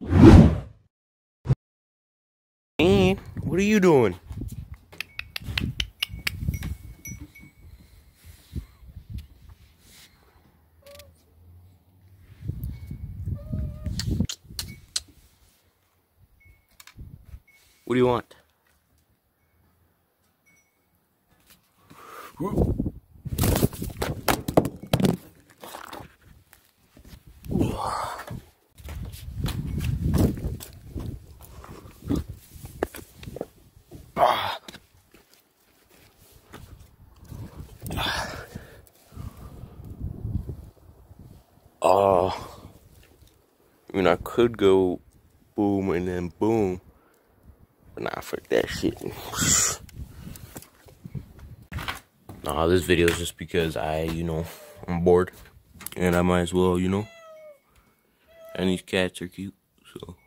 And what are you doing? What do you want? I mean, I could go boom and then boom, but nah, fuck that shit. Nah, this video is just because I'm bored, and I might as well, and these cats are cute, so.